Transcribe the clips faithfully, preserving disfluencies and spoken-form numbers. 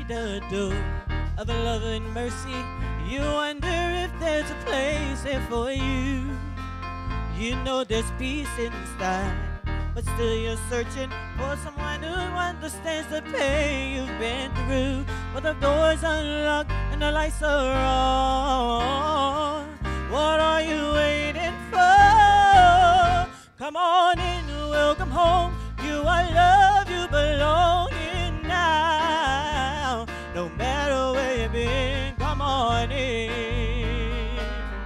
the door of love and mercy, you wonder if there's a place there for you. You know there's peace inside, but still you're searching for someone who understands the pain you've been through. But the door's unlocked and the lights are on. What are you waiting for? Come on in, welcome home. You are loved, you belong in now. No matter where you've been, come on in.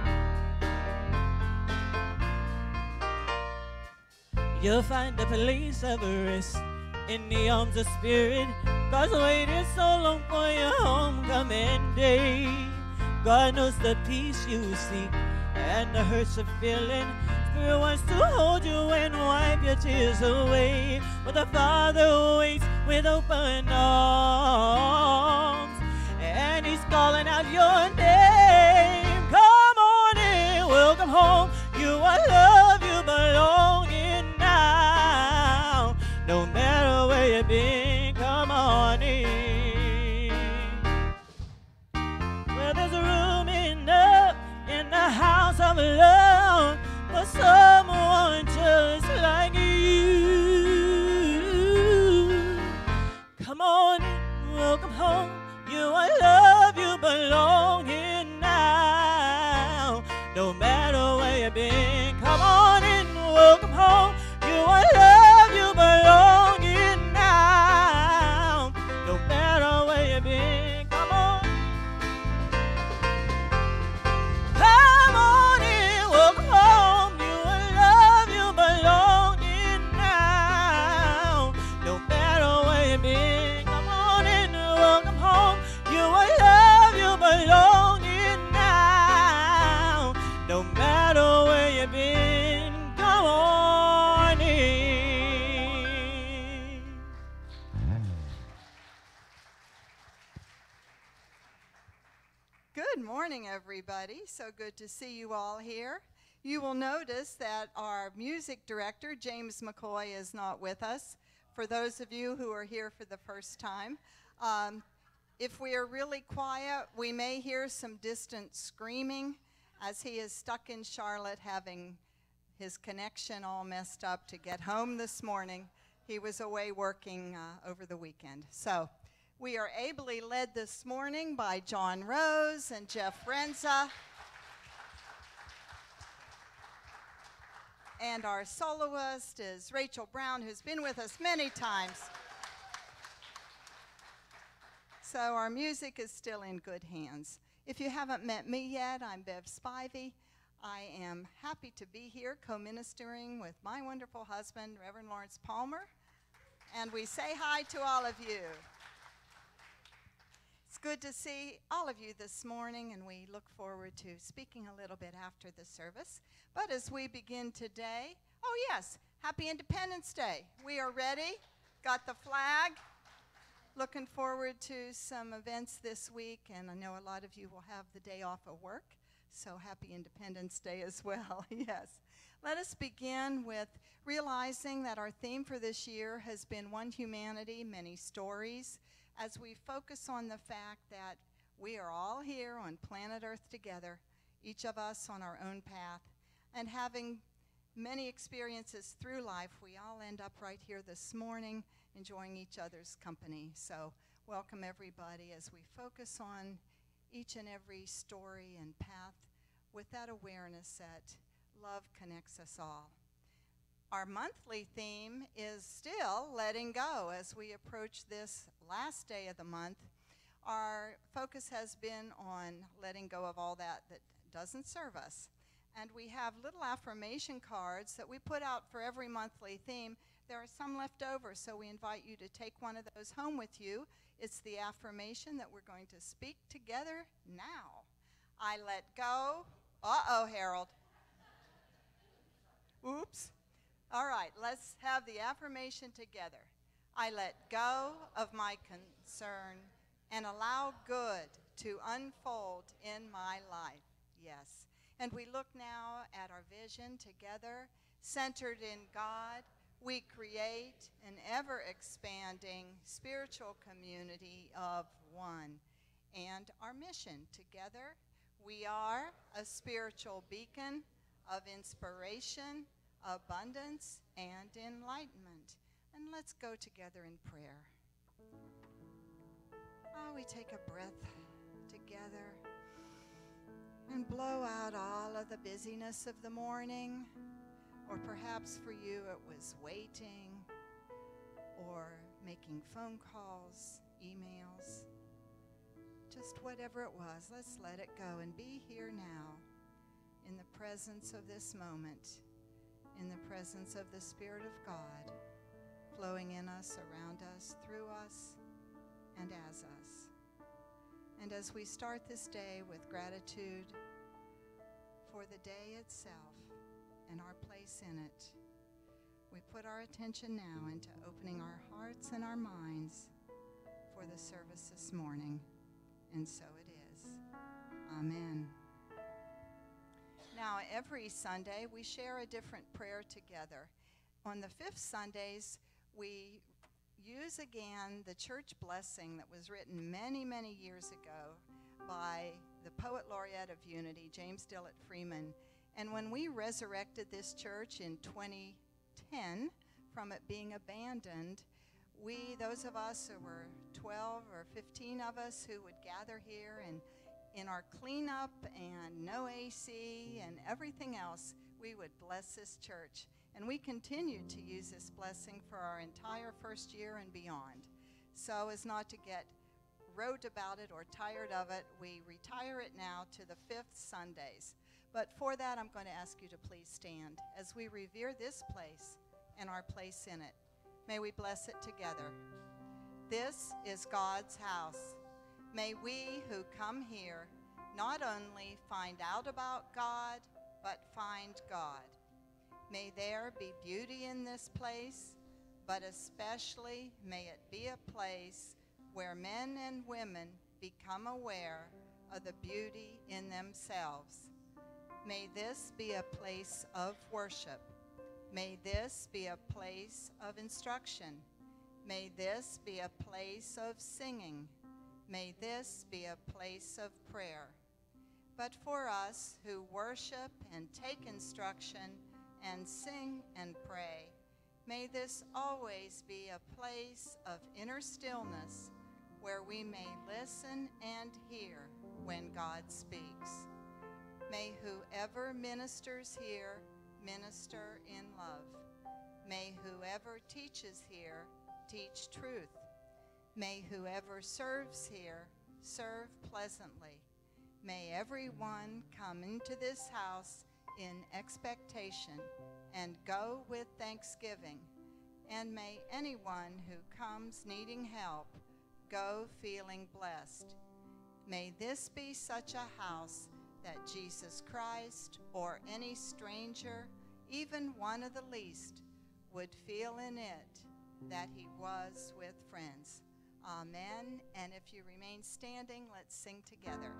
You'll find a place of rest in the arms of spirit. God's waited so long for your homecoming day. God knows the peace you seek and the hurts you're feeling. Spirit wants to hold you and wipe your tears away. But the Father waits with open arms, and He's calling out your name. Come on in, welcome home. You are loved, you belong in now. No matter where you've been, come on in. Well, there's a room enough in the house of love for someone just like you. Come on in, welcome home. You are loved, you belong here now. No matter where you've been, come on in, welcome home. You are loved, you belong here now. No matter where you've been, come on. Come on in, welcome home. You are loved, you belong here now. No matter where you've been, come on in, welcome home. You are loved, you belong here now. No matter where you've been, come on in. Good morning, everybody. So good to see you all here. You will notice that our music director, James McCoy, is not with us. For those of you who are here for the first time, um, if we are really quiet, we may hear some distant screaming, as he is stuck in Charlotte having his connection all messed up to get home this morning. He was away working uh, over the weekend. So we are ably led this morning by John Rose and Jeff Renza. And our soloist is Rachel Brown, who's been with us many times. So our music is still in good hands. If you haven't met me yet, I'm Bev Spivey. I am happy to be here co-ministering with my wonderful husband, Reverend Lawrence Palmer. And we say hi to all of you. It's good to see all of you this morning, and we look forward to speaking a little bit after the service. But as we begin today, oh yes, Happy Independence Day. We are ready, got the flag. Looking forward to some events this week, and I know a lot of you will have the day off of work, so happy Independence Day as well, yes. Let us begin with realizing that our theme for this year has been One Humanity, Many Stories, as we focus on the fact that we are all here on planet Earth together, each of us on our own path, and having many experiences through life, we all end up right here this morning enjoying each other's company. So welcome everybody as we focus on each and every story and path with that awareness that love connects us all. Our monthly theme is still letting go. As we approach this last day of the month, our focus has been on letting go of all that that doesn't serve us. And we have little affirmation cards that we put out for every monthly theme. There are some left over, so we invite you to take one of those home with you. It's the affirmation that we're going to speak together now. I let go. Uh-oh, Harold. Oops. All right, let's have the affirmation together. I let go of my concern and allow good to unfold in my life. Yes. And we look now at our vision together, centered in God, we create an ever-expanding spiritual community of one. And our mission together, we are a spiritual beacon of inspiration, abundance, and enlightenment. And let's go together in prayer. Oh, we take a breath together and blow out all of the busyness of the morning, or perhaps for you it was waiting or making phone calls, emails, just whatever it was. Let's let it go and be here now in the presence of this moment, in the presence of the Spirit of God, flowing in us, around us, through us, and as us. And as we start this day with gratitude for the day itself and our place in it, we put our attention now into opening our hearts and our minds for the service this morning. And so it is. Amen. Now, every Sunday, we share a different prayer together. On the fifth Sundays, we use again the church blessing that was written many, many years ago by the Poet Laureate of Unity, James Dillett Freeman. And when we resurrected this church in twenty ten from it being abandoned, we, those of us who were twelve or fifteen of us who would gather here, and in our cleanup and no A C and everything else, we would bless this church. And we continue to use this blessing for our entire first year and beyond. So as not to get rote about it or tired of it, we retire it now to the fifth Sundays. But for that, I'm going to ask you to please stand as we revere this place and our place in it. May we bless it together. This is God's house. May we who come here not only find out about God, but find God. May there be beauty in this place, but especially may it be a place where men and women become aware of the beauty in themselves. May this be a place of worship. May this be a place of instruction. May this be a place of singing. May this be a place of prayer. But for us who worship and take instruction and sing and pray, may this always be a place of inner stillness where we may listen and hear when God speaks. May whoever ministers here minister in love. May whoever teaches here teach truth. May whoever serves here serve pleasantly. May everyone come into this house in expectation and go with thanksgiving. And may anyone who comes needing help go feeling blessed. May this be such a house that Jesus Christ or any stranger, even one of the least, would feel in it that he was with friends. Amen. And if you remain standing, let's sing together.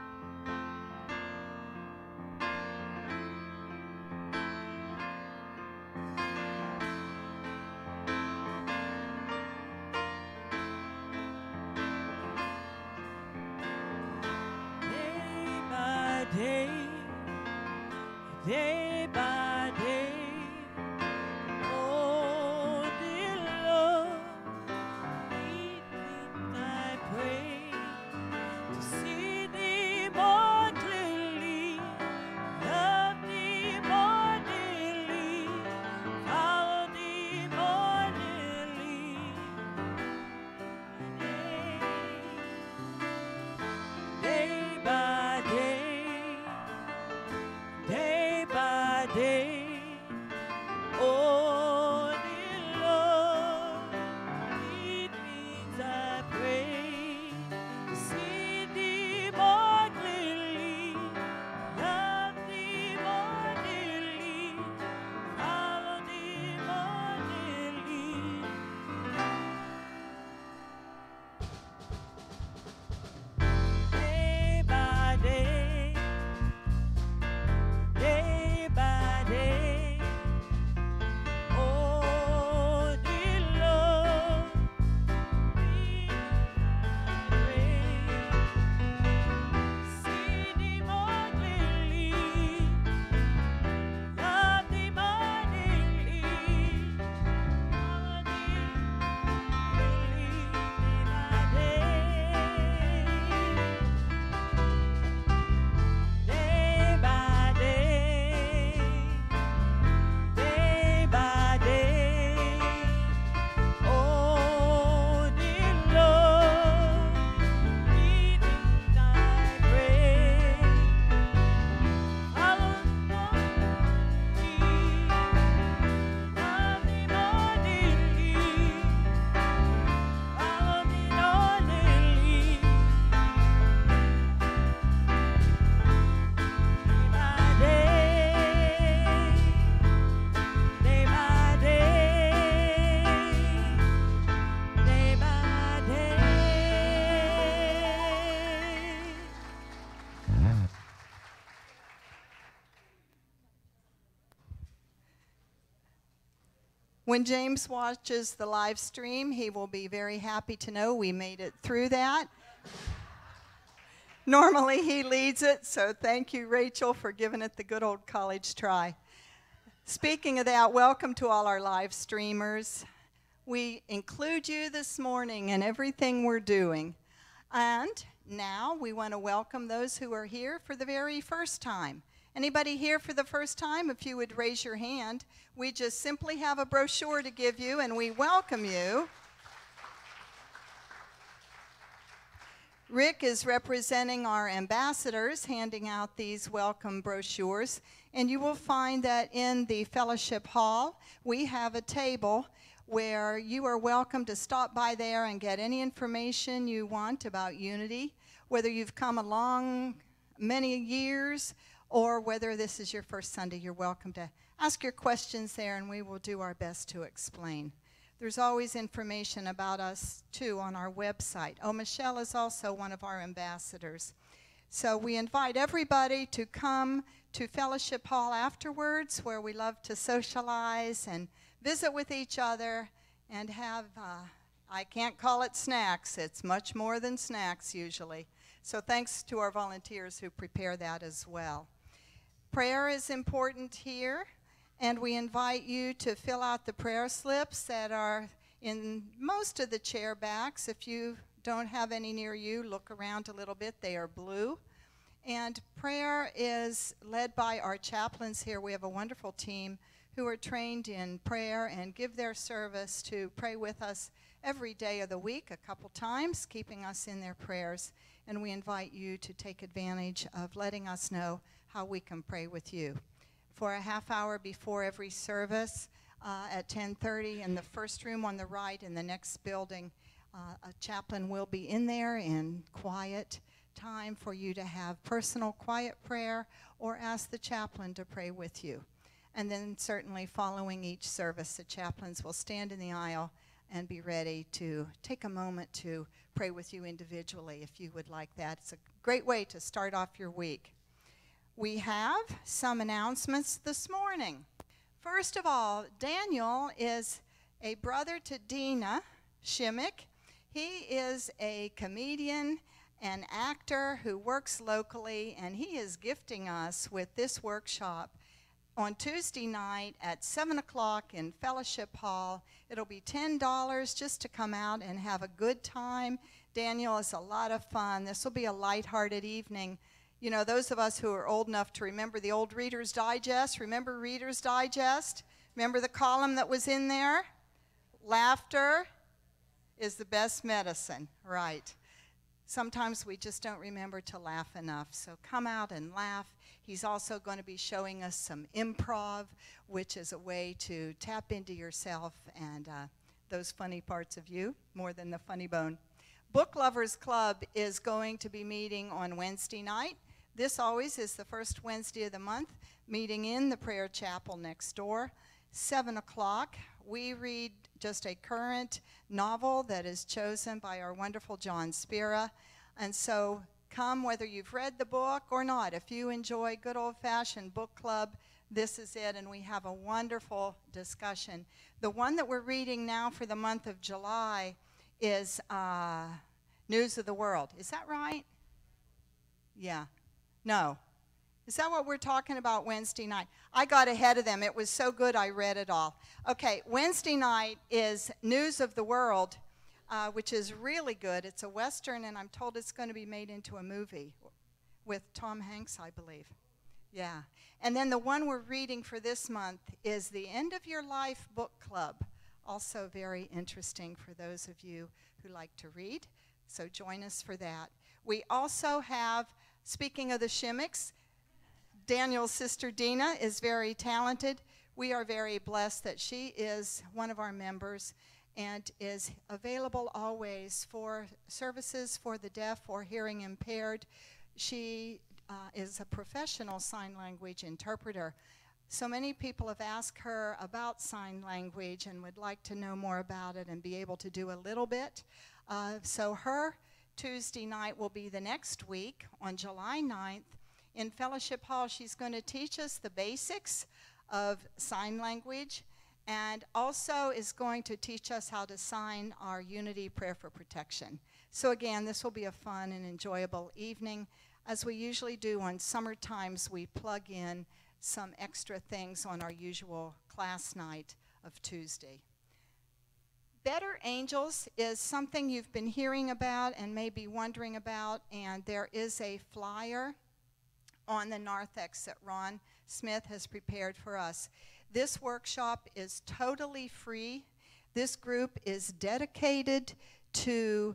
Day, day by day, oh dear Lord, lead me, I pray, to see thee more clearly, love thee more dearly, follow thee more nearly, day, day by day. Day by day. When James watches the live stream, he will be very happy to know we made it through that. Normally he leads it, so thank you, Rachel, for giving it the good old college try. Speaking of that, welcome to all our live streamers. We include you this morning in everything we're doing. And now we want to welcome those who are here for the very first time. Anybody here for the first time? If you would raise your hand. We just simply have a brochure to give you, and we welcome you. Rick is representing our ambassadors, handing out these welcome brochures. And you will find that in the fellowship hall, we have a table where you are welcome to stop by there and get any information you want about Unity, whether you've come along many years or whether this is your first Sunday. You're welcome to ask your questions there, and we will do our best to explain. There's always information about us, too, on our website. Oh, Michelle is also one of our ambassadors. So we invite everybody to come to Fellowship Hall afterwards, where we love to socialize and visit with each other and have, uh, I can't call it snacks. It's much more than snacks, usually. So thanks to our volunteers who prepare that as well. Prayer is important here, and we invite you to fill out the prayer slips that are in most of the chair backs. If you don't have any near you, look around a little bit. They are blue. And prayer is led by our chaplains here. We have a wonderful team who are trained in prayer and give their service to pray with us every day of the week, a couple times, keeping us in their prayers. And we invite you to take advantage of letting us know how we can pray with you. For a half hour before every service uh, at ten thirty in the first room on the right in the next building, uh, a chaplain will be in there in quiet time for you to have personal quiet prayer or ask the chaplain to pray with you. And then certainly following each service, the chaplains will stand in the aisle and be ready to take a moment to pray with you individually if you would like that. It's a great way to start off your week. We have some announcements this morning. First of all, Daniel is a brother to Dina Shimmick. He is a comedian and actor who works locally, and he is gifting us with this workshop on Tuesday night at seven o'clock in Fellowship Hall. It'll be ten dollars just to come out and have a good time. Daniel is a lot of fun. This will be a lighthearted evening. You know, those of us who are old enough to remember the old Reader's Digest, remember Reader's Digest? Remember the column that was in there? Laughter is the best medicine, right? Sometimes we just don't remember to laugh enough, so come out and laugh. He's also going to be showing us some improv, which is a way to tap into yourself and uh, those funny parts of you, more than the funny bone. Book Lovers Club is going to be meeting on Wednesday night. This always is the first Wednesday of the month, meeting in the prayer chapel next door. seven o'clock, we read just a current novel that is chosen by our wonderful John Spira. And so come whether you've read the book or not. If you enjoy good old-fashioned book club, this is it, and we have a wonderful discussion. The one that we're reading now for the month of July is uh, News of the World. Is that right? Yeah. No. Is that what we're talking about Wednesday night? I got ahead of them. It was so good I read it all. Okay, Wednesday night is News of the World, uh, which is really good. It's a Western, and I'm told it's going to be made into a movie with Tom Hanks, I believe. Yeah. And then the one we're reading for this month is the End of Your Life Book Club. Also very interesting for those of you who like to read. So join us for that. We also have, speaking of the Shimmicks, Daniel's sister Dina is very talented. We are very blessed that she is one of our members and is available always for services for the deaf or hearing impaired. She uh, is a professional sign language interpreter. So many people have asked her about sign language and would like to know more about it and be able to do a little bit. Uh, so her Tuesday night will be the next week on July ninth. In Fellowship Hall, she's going to teach us the basics of sign language, and also is going to teach us how to sign our Unity Prayer for Protection. So again, this will be a fun and enjoyable evening. As we usually do on summer times, we plug in some extra things on our usual class night of Tuesday. Better Angels is something you've been hearing about and maybe wondering about, and there is a flyer on the narthex that Ron Smith has prepared for us. This workshop is totally free. This group is dedicated to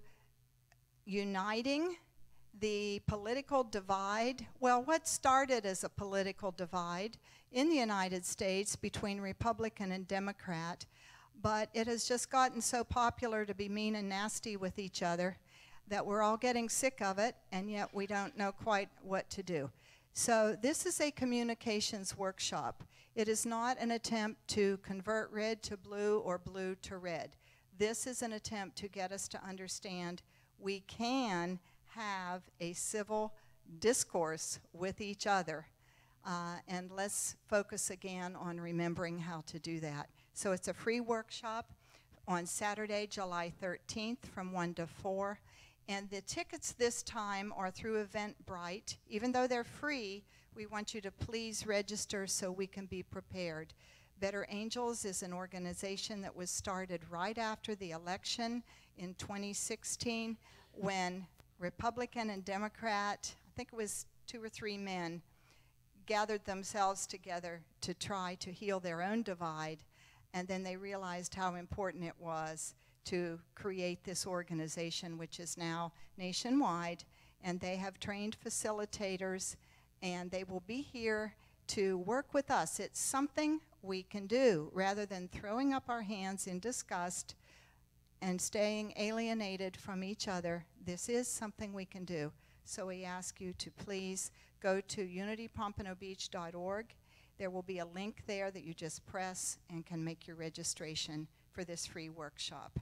uniting the political divide. Well, what started as a political divide in the United States between Republican and Democrat, but it has just gotten so popular to be mean and nasty with each other that we're all getting sick of it, and yet we don't know quite what to do. So this is a communications workshop. It is not an attempt to convert red to blue or blue to red. This is an attempt to get us to understand we can have a civil discourse with each other. Uh, and let's focus again on remembering how to do that. So it's a free workshop on Saturday, July thirteenth from one to four. And the tickets this time are through Eventbrite. Even though they're free, we want you to please register so we can be prepared. Better Angels is an organization that was started right after the election in twenty sixteen when Republican and Democrat, I think it was two or three men, gathered themselves together to try to heal their own divide, and then they realized how important it was to create this organization, which is now nationwide, and they have trained facilitators, and they will be here to work with us. It's something we can do rather than throwing up our hands in disgust and staying alienated from each other. This is something we can do. So we ask you to please go to unity pompano beach dot org. There will be a link there that you just press and can make your registration for this free workshop.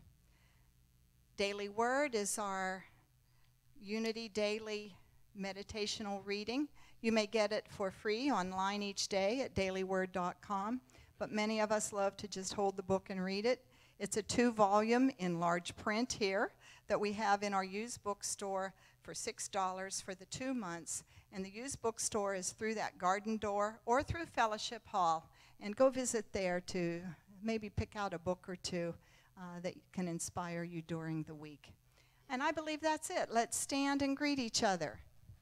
Daily Word is our Unity Daily meditational reading. You may get it for free online each day at daily word dot com, but many of us love to just hold the book and read it. It's a two-volume in large print here that we have in our used bookstore for six dollars for the two months. And the used bookstore is through that garden door or through Fellowship Hall. And go visit there to maybe pick out a book or two uh, that can inspire you during the week. And I believe that's it. Let's stand and greet each other.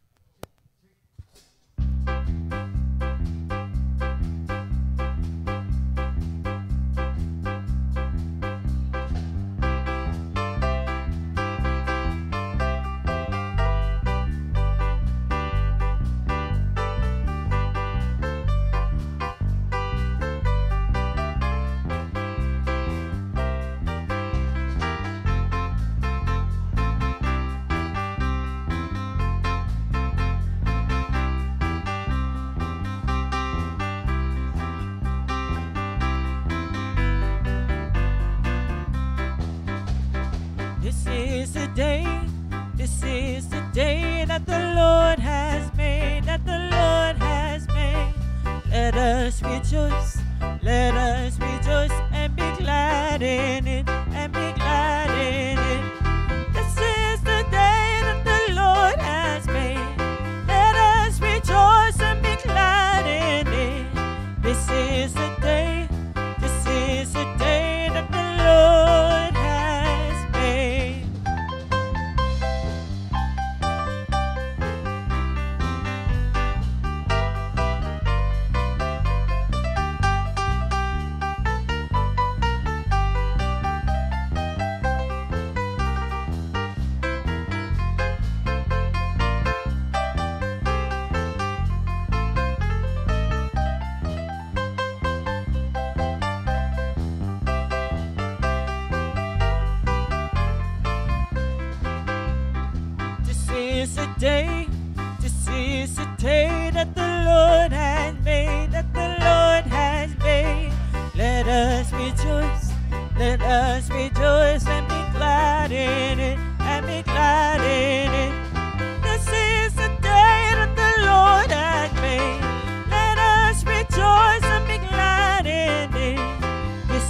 This is the day, this is the day that the Lord has made, that the Lord has made. Let us rejoice, let us rejoice and be glad in it, and be glad in it. This is the day that the Lord has made. Let us rejoice and be glad in it. This is the day, this is the day that the Lord has made. This is the day, this is the day that the Lord has made, that the Lord has made. Let us rejoice, let us rejoice and be glad in it, and be glad in it. This is the day that the Lord has made. Let us rejoice and be glad in it.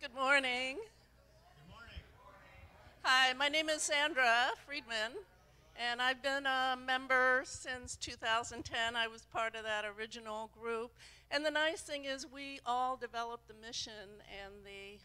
Good morning. Good morning. Hi, my name is Sandra Friedman, and I've been a member since two thousand ten. I was part of that original group. And the nice thing is we all developed the mission and the,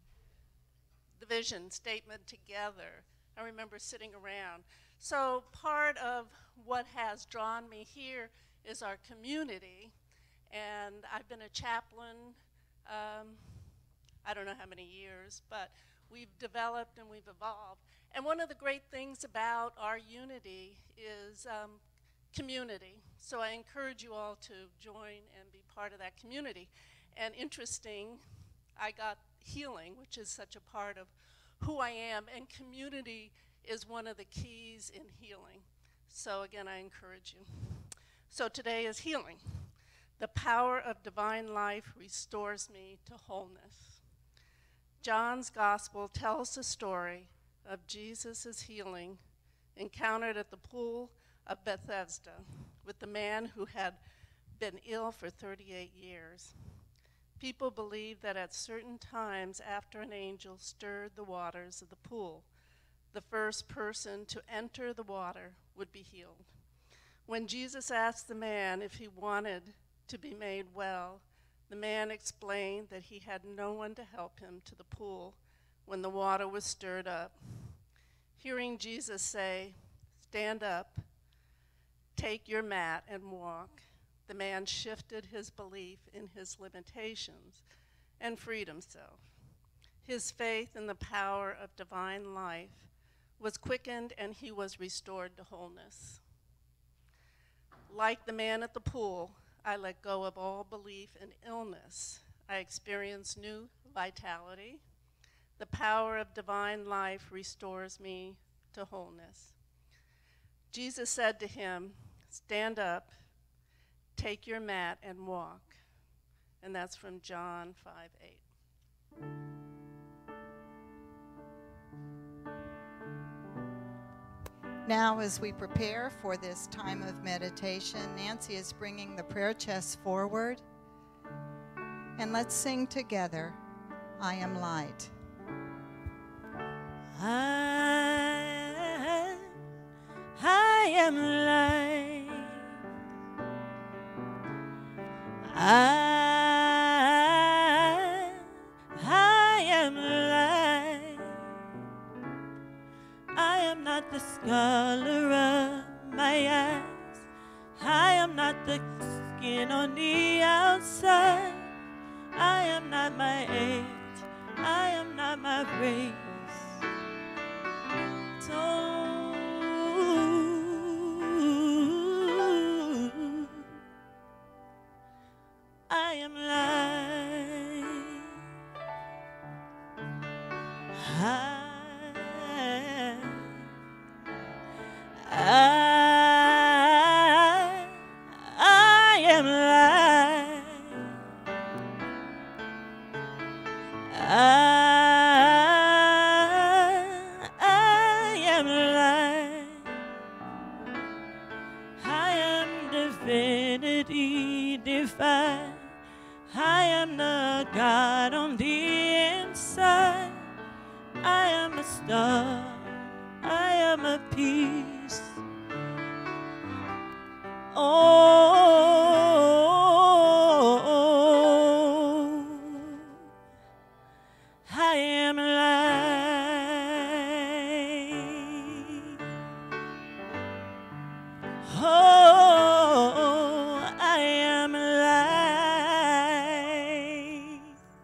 the vision statement together. I remember sitting around. So part of what has drawn me here is our community. And I've been a chaplain, um, I don't know how many years, but we've developed and we've evolved. And one of the great things about our unity is um, community. So I encourage you all to join and be part of that community. And interesting, I got healing, which is such a part of who I am, and community is one of the keys in healing. So again, I encourage you. So today is healing. The power of divine life restores me to wholeness. John's gospel tells the story of Jesus' healing encountered at the pool of Bethesda with the man who had been ill for thirty-eight years. People believed that at certain times after an angel stirred the waters of the pool, the first person to enter the water would be healed. When Jesus asked the man if he wanted to be made well, the man explained that he had no one to help him to the pool when the water was stirred up. Hearing Jesus say, "Stand up, take your mat and walk," the man shifted his belief in his limitations and freed himself. His faith in the power of divine life was quickened and he was restored to wholeness. Like the man at the pool, I let go of all belief in illness. I experienced new vitality. The power of divine life restores me to wholeness. Jesus said to him, "Stand up, take your mat and walk." And that's from John five eight. Now, as we prepare for this time of meditation, Nancy is bringing the prayer chest forward. And let's sing together, "I Am Light." I, I am light. I, I am light. I am not the color of my eyes. I am not the skin on the outside. I am not my age. I am not my race. So I am light. I I, I am light. I, I am light. I am divinity divine. I am the God on the inside. I am a star. I am a peace. Oh, I am light. Oh, I am light.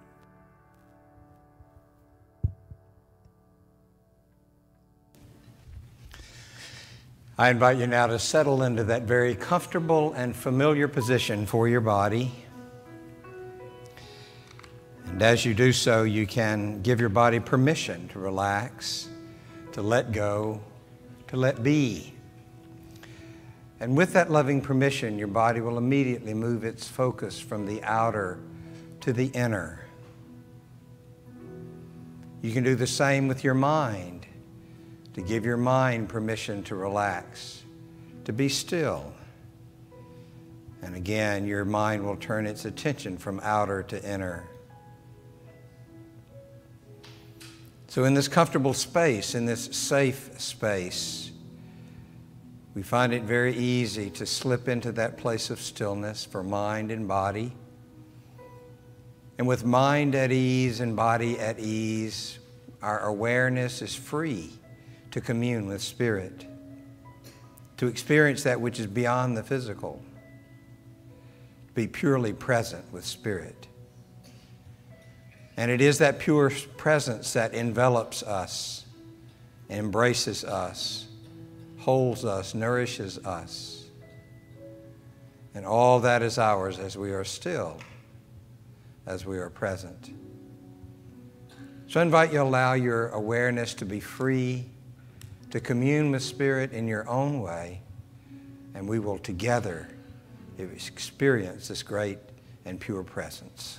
I invite you now to settle into that very comfortable and familiar position for your body. And as you do so, you can give your body permission to relax, to let go, to let be. And with that loving permission, your body will immediately move its focus from the outer to the inner. You can do the same with your mind, to give your mind permission to relax, to be still. And again, your mind will turn its attention from outer to inner. So in this comfortable space, in this safe space, we find it very easy to slip into that place of stillness for mind and body. And with mind at ease and body at ease, our awareness is free to commune with Spirit, to experience that which is beyond the physical, be purely present with Spirit. And it is that pure presence that envelops us, embraces us, holds us, nourishes us. And all that is ours as we are still, as we are present. So I invite you to allow your awareness to be free, to commune with Spirit in your own way, and we will together experience this great and pure presence.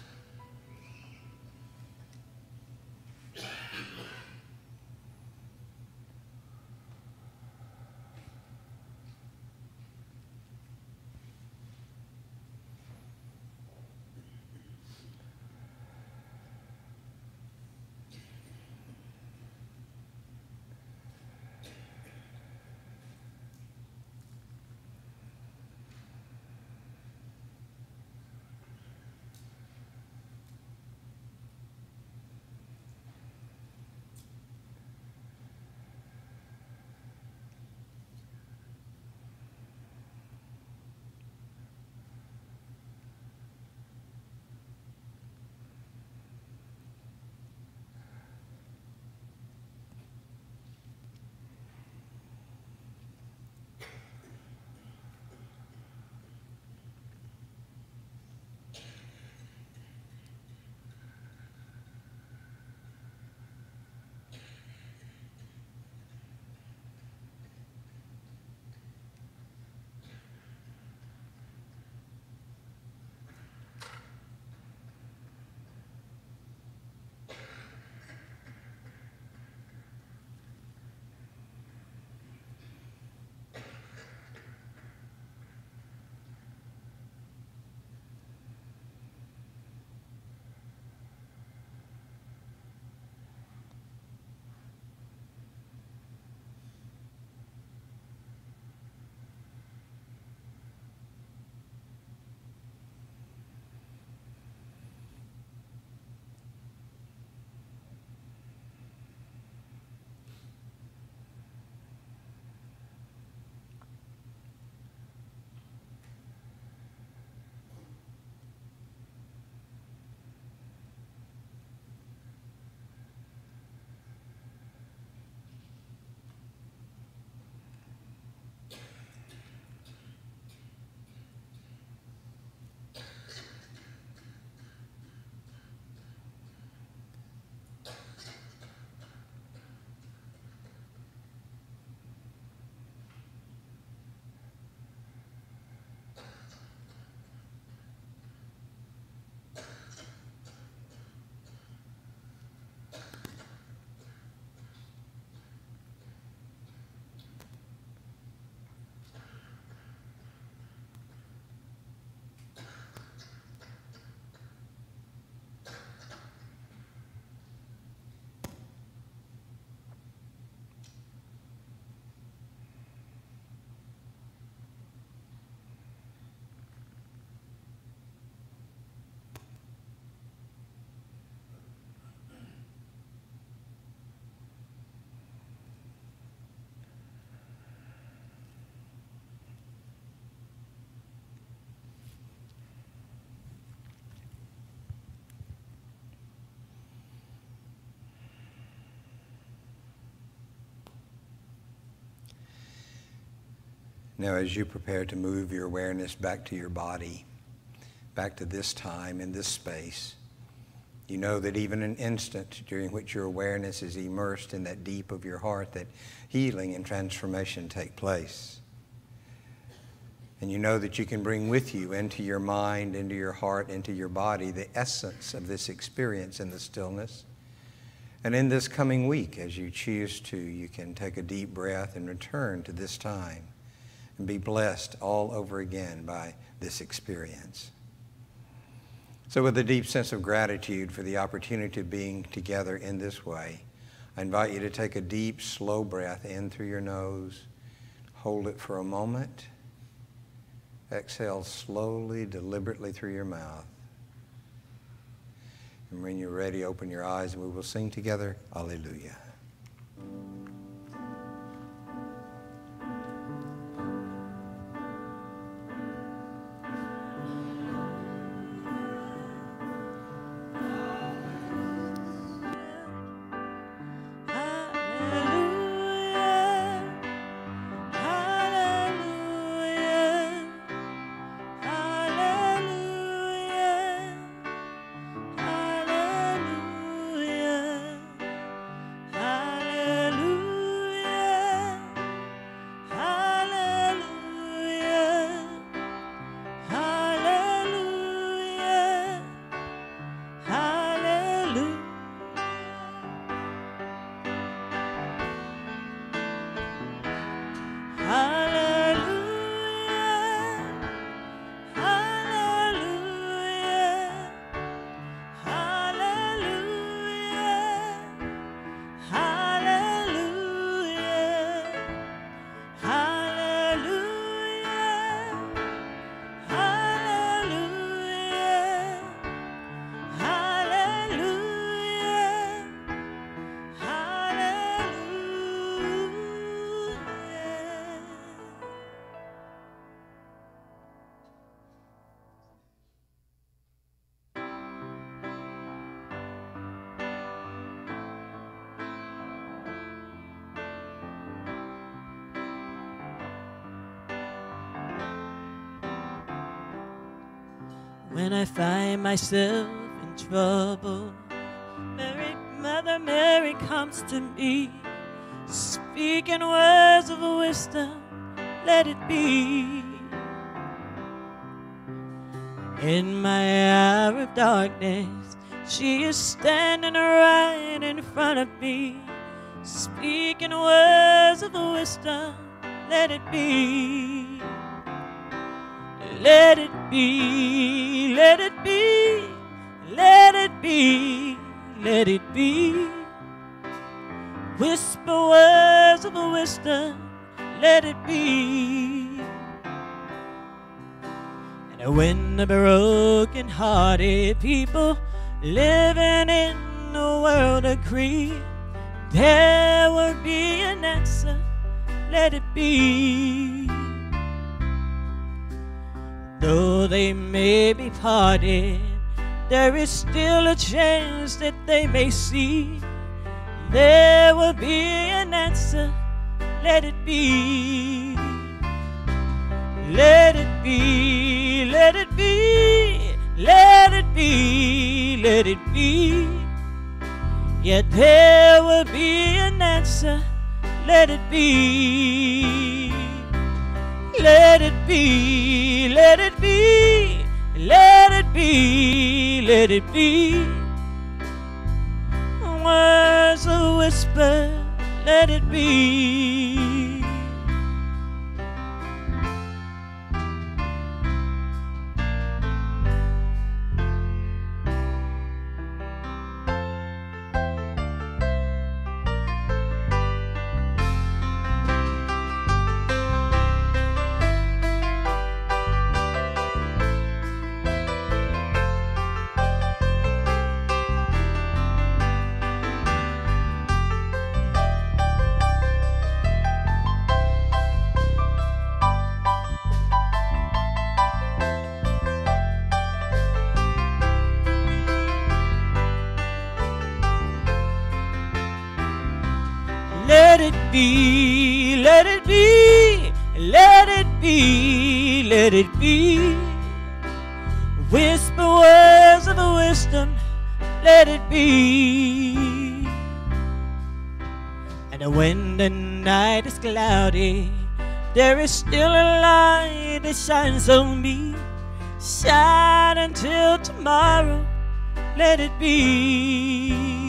Now, as you prepare to move your awareness back to your body, back to this time in this space, you know that even an instant during which your awareness is immersed in that deep of your heart, that healing and transformation take place. And you know that you can bring with you into your mind, into your heart, into your body, the essence of this experience in the stillness. And in this coming week, as you choose to, you can take a deep breath and return to this time and be blessed all over again by this experience. So with a deep sense of gratitude for the opportunity of being together in this way, I invite you to take a deep, slow breath in through your nose. Hold it for a moment. Exhale slowly, deliberately through your mouth. And when you're ready, open your eyes and we will sing together, Alleluia. When I find myself in trouble, Mary, Mother Mary comes to me, speaking words of wisdom, let it be. In my hour of darkness, she is standing right in front of me, speaking words of wisdom, let it be. Let it be, let it be, let it be, let it be. Whisper words of wisdom, let it be. And when the broken-hearted people living in the world agree, there will be an answer, let it be. Though they may be parted, there is still a chance that they may see. There will be an answer, let it be. Let it be, let it be, let it be, let it be. Yet there will be an answer, let it be. Let it be, let it be, let it be, let it be. Words of whisper, let it be. Let it be, let it be, let it be, let it be. Whisper words of wisdom, let it be. And when the night is cloudy, there is still a light that shines on me. Shine until tomorrow, let it be.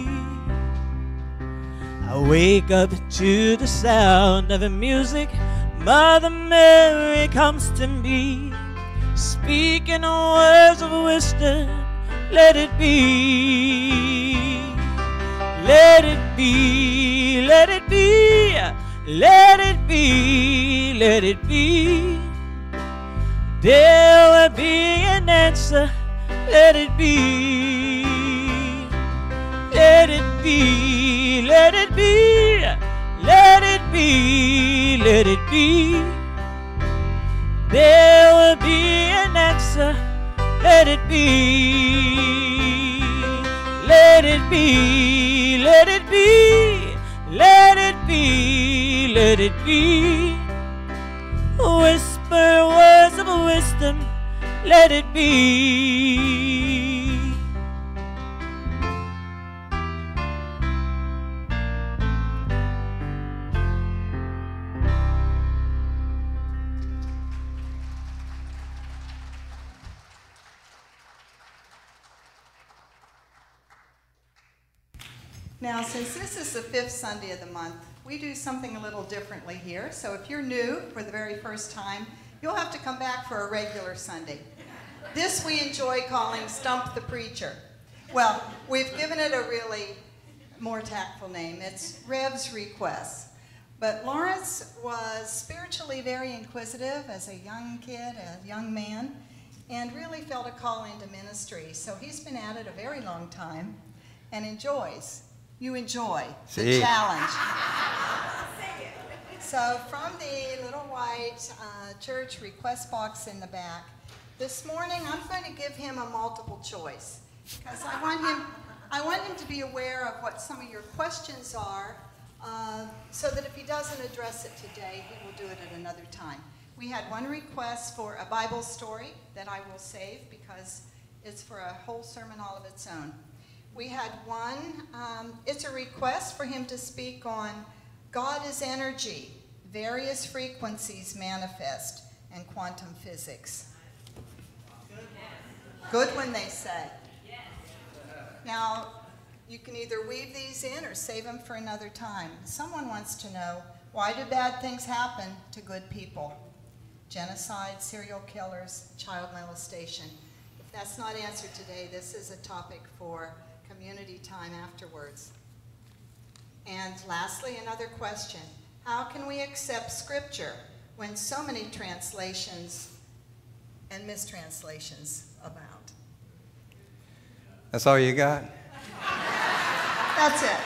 I wake up to the sound of the music. Mother Mary comes to me, speaking words of wisdom, let it be. let it be, let it be, let it be, let it be. There will be an answer, let it be. Let it be, let it be, let it be, let it be. There will be an answer, let it be. Let it be, let it be, let it be, let it be. Whisper words of wisdom, let it be. Now, since this is the fifth Sunday of the month, we do something a little differently here. So if you're new for the very first time, you'll have to come back for a regular Sunday. This we enjoy calling Stump the Preacher. Well, we've given it a really more tactful name. It's Rev's Request. But Lawrence was spiritually very inquisitive as a young kid, a young man, and really felt a call into ministry. So he's been at it a very long time and enjoys. You enjoy the See. challenge. So from the little white uh, church request box in the back, this morning I'm going to give him a multiple choice because I want him, I want him to be aware of what some of your questions are uh, so that if he doesn't address it today, he will do it at another time. We had one request for a Bible story that I will save because it's for a whole sermon all of its own. We had one, um, it's a request for him to speak on God is energy, various frequencies manifest, and quantum physics. Good when they say. Now, you can either weave these in or save them for another time. Someone wants to know, why do bad things happen to good people? Genocide, serial killers, child molestation. If that's not answered today, this is a topic for community time afterwards. And lastly, another question. How can we accept Scripture when so many translations and mistranslations abound? That's all you got? That's it.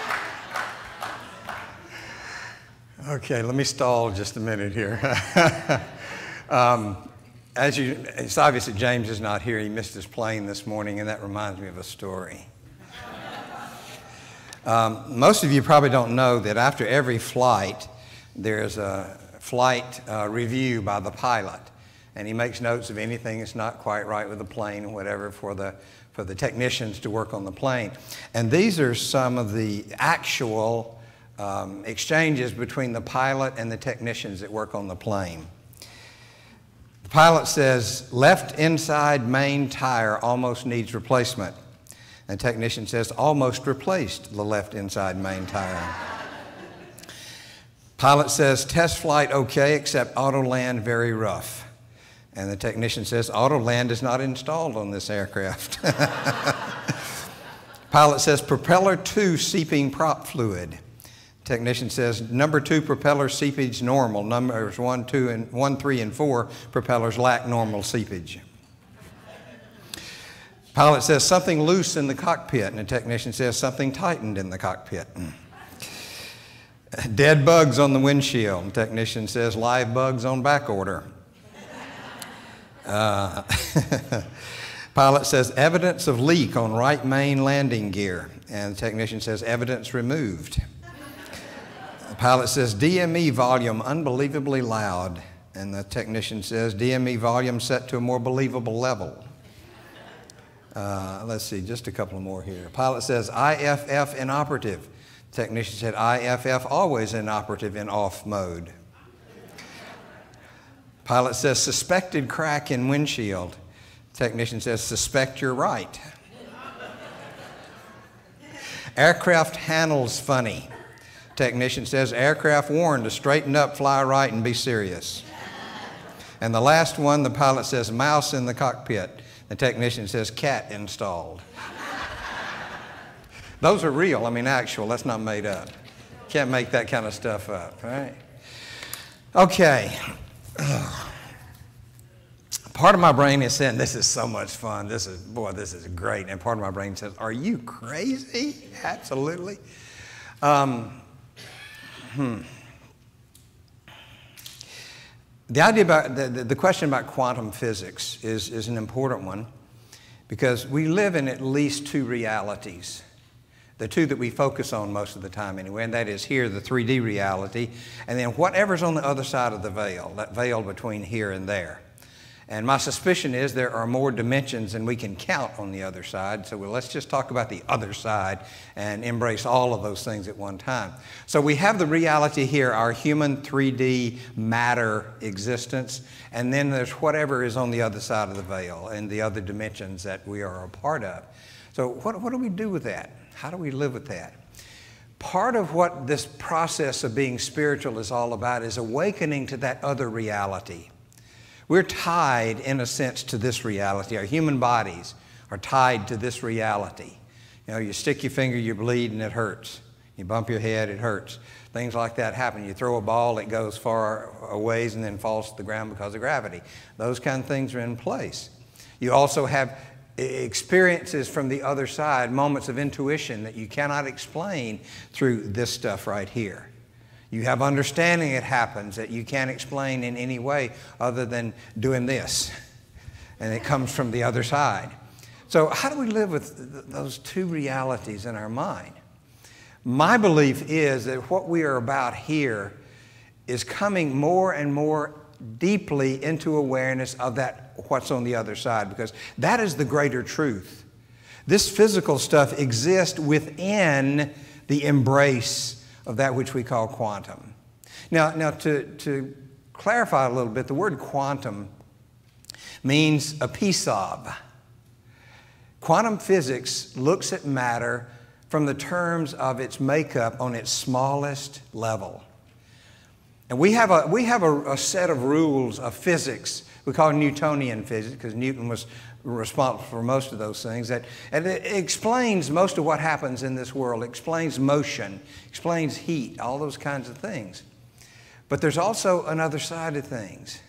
Okay, let me stall just a minute here. um, as you, it's obvious that James is not here. He missed his plane this morning, and that reminds me of a story. Um, most of you probably don't know that after every flight, there's a flight uh, review by the pilot, and he makes notes of anything that's not quite right with the plane or whatever for the, for the technicians to work on the plane. And these are some of the actual um, exchanges between the pilot and the technicians that work on the plane. The pilot says, left inside main tire almost needs replacement. And the technician says, almost replaced the left inside main tire. Pilot says, test flight okay, except auto land very rough. And the technician says, auto land is not installed on this aircraft. Pilot says, propeller two seeping prop fluid. Technician says, number two propeller seepage normal. Numbers one, two, and one, three, and four propellers lack normal seepage. Pilot says something loose in the cockpit, and the technician says something tightened in the cockpit. Dead bugs on the windshield. The technician says live bugs on back order. Uh, Pilot says evidence of leak on right main landing gear, and the technician says evidence removed. The pilot says D M E volume unbelievably loud, and the technician says D M E volume set to a more believable level. Uh, let's see, just a couple more here. Pilot says I F F inoperative. Technician said I F F always inoperative in off mode. Pilot says suspected crack in windshield. Technician says suspect you're right. Aircraft handles funny. Technician says aircraft warned to straighten up, fly right, and be serious. And the last one, the pilot says mouse in the cockpit. The technician says cat installed. Those are real. I mean, actual. That's not made up. Can't make that kind of stuff up, right? Okay. Part of my brain is saying, this is so much fun. This is, boy, this is great. And part of my brain says, are you crazy? Absolutely. Um, hmm. The idea about, the, the, the question about quantum physics is, is an important one because we live in at least two realities. The two that we focus on most of the time anyway, and that is here, the three D reality, and then whatever's on the other side of the veil, that veil between here and there. And my suspicion is there are more dimensions than we can count on the other side. So well, let's just talk about the other side and embrace all of those things at one time. So we have the reality here, our human three D matter existence. And then there's whatever is on the other side of the veil and the other dimensions that we are a part of. So what, what do we do with that? How do we live with that? Part of what this process of being spiritual is all about is awakening to that other reality. We're tied, in a sense, to this reality. Our human bodies are tied to this reality. You know, you stick your finger, you bleed, and it hurts. You bump your head, it hurts. Things like that happen. You throw a ball, it goes far a ways and then falls to the ground because of gravity. Those kind of things are in place. You also have experiences from the other side, moments of intuition that you cannot explain through this stuff right here. You have understanding that happens that you can't explain in any way other than doing this. And it comes from the other side. So how do we live with th- those two realities in our mind? My belief is that what we are about here is coming more and more deeply into awareness of that, what's on the other side, because that is the greater truth. This physical stuff exists within the embrace of that which we call quantum. Now, now to, to clarify a little bit, the word quantum means a piece of. Quantum physics looks at matter from the terms of its makeup on its smallest level. And we have a, we have a, a set of rules of physics. We call it Newtonian physics because Newton was responsible for most of those things. That, and it explains most of what happens in this world. It explains motion, explains heat, all those kinds of things. But there's also another side of things.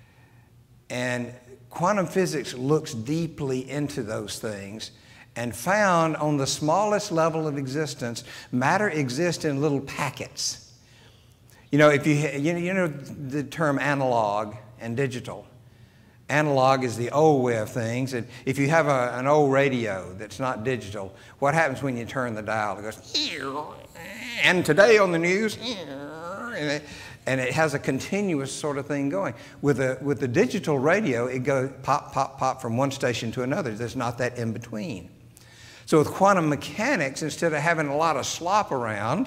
And quantum physics looks deeply into those things and found on the smallest level of existence, matter exists in little packets. You know, if you, you know, you know the term analog and digital. Analog is the old way of things. And if you have a, an old radio that's not digital, what happens when you turn the dial? It goes, and today on the news, and it, and it has a continuous sort of thing going. With a, with the digital radio, it goes pop, pop, pop from one station to another. There's not that in between. So with quantum mechanics, instead of having a lot of slop around,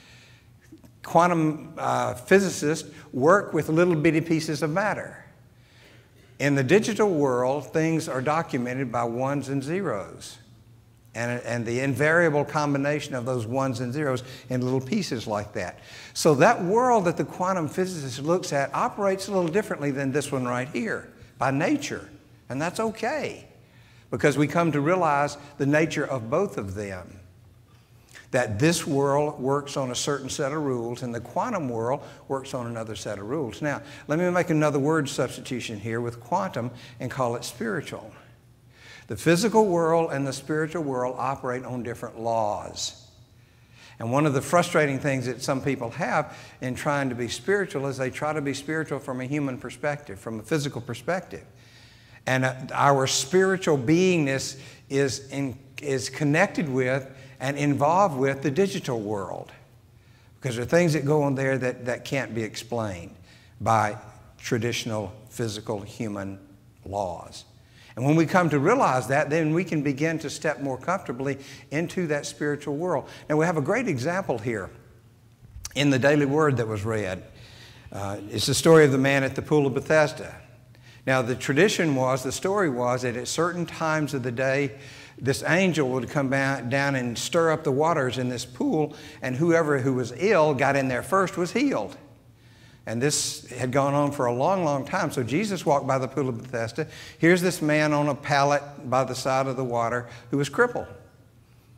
quantum uh, physicists work with little bitty pieces of matter. In the digital world, things are documented by ones and zeros, and, and the invariable combination of those ones and zeros in little pieces like that. So that world that the quantum physicist looks at operates a little differently than this one right here, by nature, and that's okay, because we come to realize the nature of both of them. That this world works on a certain set of rules and the quantum world works on another set of rules. Now, let me make another word substitution here with quantum and call it spiritual. The physical world and the spiritual world operate on different laws. And one of the frustrating things that some people have in trying to be spiritual is they try to be spiritual from a human perspective, from a physical perspective. And uh, our spiritual beingness is, in, is connected with and involved with the digital world. Because there are things that go on there that, that can't be explained by traditional physical human laws. And when we come to realize that, then we can begin to step more comfortably into that spiritual world. Now we have a great example here in the daily word that was read. Uh, it's the story of the man at the pool of Bethesda. Now the tradition was, the story was that at certain times of the day, this angel would come down and stir up the waters in this pool, and whoever who was ill got in there first was healed. And this had gone on for a long, long time. So Jesus walked by the pool of Bethesda. Here's this man on a pallet by the side of the water who was crippled.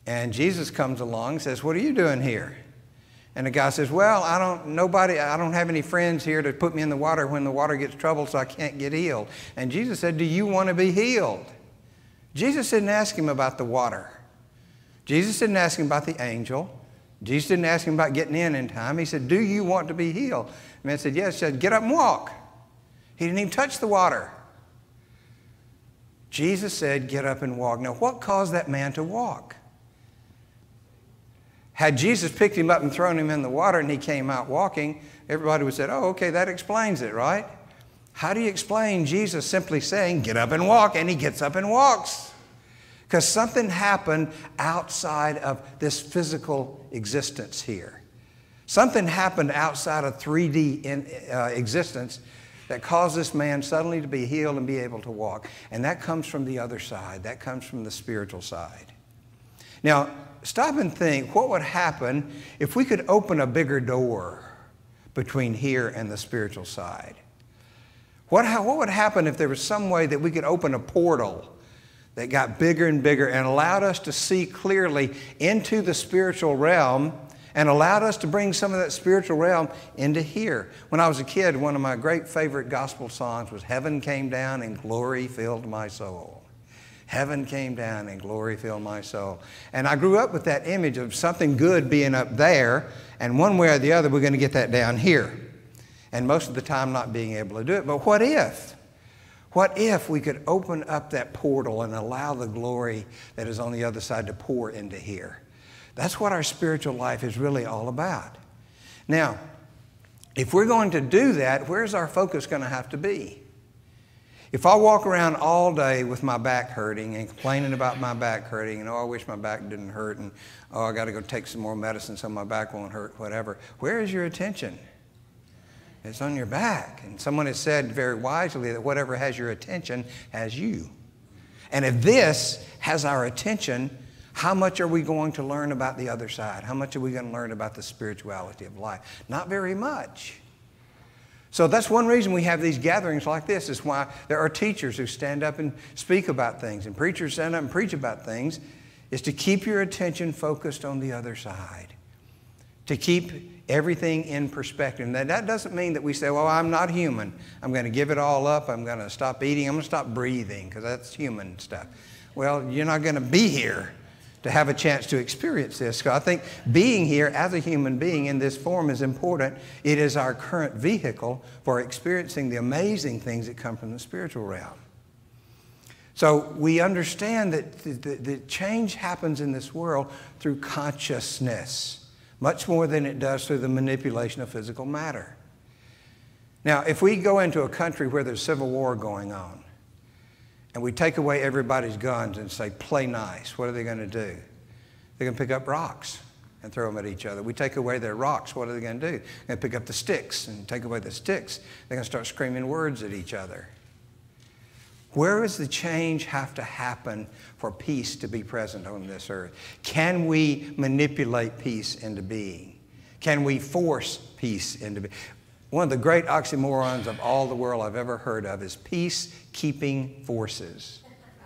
And Jesus comes along and says, what are you doing here? And the guy says, well, I don't, nobody, I don't have any friends here to put me in the water when the water gets troubled, so I can't get healed. And Jesus said, do you want to be healed? Jesus didn't ask him about the water. Jesus didn't ask him about the angel. Jesus didn't ask him about getting in in time. He said, do you want to be healed? The man said, yes. He said, get up and walk. He didn't even touch the water. Jesus said, get up and walk. Now, what caused that man to walk? Had Jesus picked him up and thrown him in the water and he came out walking, everybody would have said, oh, okay, that explains it, right? How do you explain Jesus simply saying, get up and walk, and he gets up and walks? Because something happened outside of this physical existence here. Something happened outside of three D in, uh, existence that caused this man suddenly to be healed and be able to walk. And that comes from the other side. That comes from the spiritual side. Now, stop and think, what would happen if we could open a bigger door between here and the spiritual side? What, what would happen if there was some way that we could open a portal that got bigger and bigger and allowed us to see clearly into the spiritual realm and allowed us to bring some of that spiritual realm into here? When I was a kid, one of my great favorite gospel songs was Heaven Came Down and Glory Filled My Soul. Heaven came down and glory filled my soul. And I grew up with that image of something good being up there, and one way or the other we're going to get that down here. And most of the time not being able to do it. But what if? What if we could open up that portal and allow the glory that is on the other side to pour into here? That's what our spiritual life is really all about. Now, if we're going to do that, where's our focus going to have to be? If I walk around all day with my back hurting and complaining about my back hurting, and oh, I wish my back didn't hurt, and oh, I got to go take some more medicine so my back won't hurt, whatever, where is your attention? It's on your back. And someone has said very wisely that whatever has your attention has you. And if this has our attention, how much are we going to learn about the other side? How much are we going to learn about the spirituality of life? Not very much. So that's one reason we have these gatherings like this, is why there are teachers who stand up and speak about things, and preachers stand up and preach about things, is to keep your attention focused on the other side, to keep everything in perspective. Now, that doesn't mean that we say, well, I'm not human. I'm going to give it all up. I'm going to stop eating. I'm going to stop breathing, because that's human stuff. Well, you're not going to be here to have a chance to experience this. So I think being here as a human being in this form is important. It is our current vehicle for experiencing the amazing things that come from the spiritual realm. So we understand that the, the, the change happens in this world through consciousness, much more than it does through the manipulation of physical matter. Now, if we go into a country where there's civil war going on, and we take away everybody's guns and say, play nice, what are they going to do? They're going to pick up rocks and throw them at each other. We take away their rocks, what are they going to do? They're going to pick up the sticks and take away the sticks. They're going to start screaming words at each other. Where does the change have to happen for peace to be present on this earth? Can we manipulate peace into being? Can we force peace into being? One of the great oxymorons of all the world I've ever heard of is peacekeeping forces.